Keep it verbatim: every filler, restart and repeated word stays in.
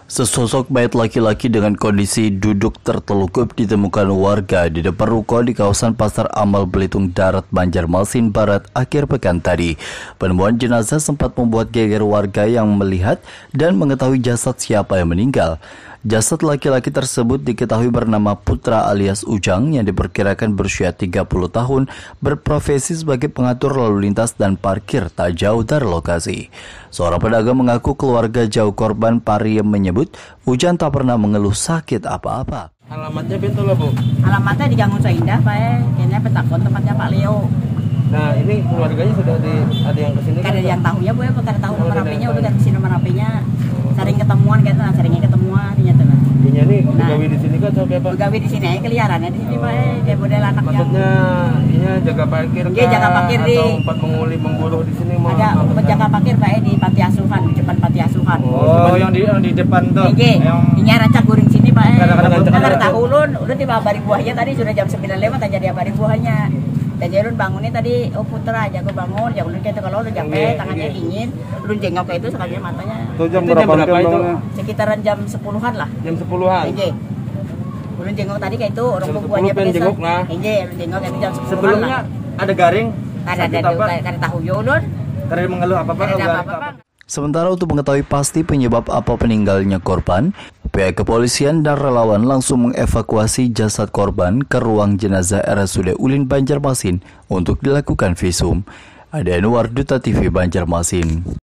Sesosok mayat laki-laki dengan kondisi duduk tertelungkup ditemukan warga di depan ruko di kawasan Pasar Amal Belitung Darat, Banjarmasin Barat akhir pekan tadi. Penemuan jenazah sempat membuat geger warga yang melihat dan mengetahui jasad siapa yang meninggal. Jasad laki-laki tersebut diketahui bernama Putra alias Ujang yang diperkirakan berusia tiga puluh tahun, berprofesi sebagai pengatur lalu lintas dan parkir tak jauh dari lokasi. Seorang pedagang mengaku keluarga jauh korban Pariem menyebut Ujang tak pernah mengeluh sakit apa-apa. Alamatnya pintu lah, Bu? Alamatnya di Gangun Soindah, Pak. Ini petakon tempatnya Pak Leo. Nah, ini keluarganya sudah di, ada yang kesini kan? Ada yang tahu ya, Bu, ya, karena tahu nomor H P-nya, udah kasih nomor H P-nya. Sering ketemuan kan, nah, seringnya ketemuan ternyata. Dia nih Nah, gawe di sini kan atau kayak apa? Gawe di sini aja keliarannya di sini, Pak. Dia model anak yang Maksudnya dia jaga parkir Dia kah? jaga parkir di- atau tempat menguli memburuh di sini mau ada apa? penjaga parkir, Pak, di panti asuhan, di depan panti asuhan. Oh, yang di yang di depan tuh. Oke, ini rancak guring sini, Pak. Kadang-kadang rancak- Kadang tahu ulun, udah tiba bari buahnya tadi sudah jam sembilan lewat aja dia bari buahnya. Dan jadi ulun bangunnya tadi, oh Putra aja gue bangun, ya ulun kayak itu kalau udah capek, tangannya dingin, ulun jengok kayak itu sekalian matanya. Itu jam berapa, berapa itu? Sekitaran jam sepuluhan lah. Jam sepuluhan. Oke. Ulun jengok tadi kayak itu, orang Jam buahnya sepuluh pengen jengok lah. Oke, ulun jengok kayak itu jam sepuluhan Sebelumnya lah. ada garing? Ada sakit ada apa? ada tahu ya ulun. Karena mengeluh apa-apa? Ada enggak? apa-apa. Sementara untuk mengetahui pasti penyebab apa peninggalnya korban, pihak kepolisian dan relawan langsung mengevakuasi jasad korban ke ruang jenazah R S U D Ulin Banjarmasin untuk dilakukan visum. Ada Anwar, Duta T V Banjarmasin.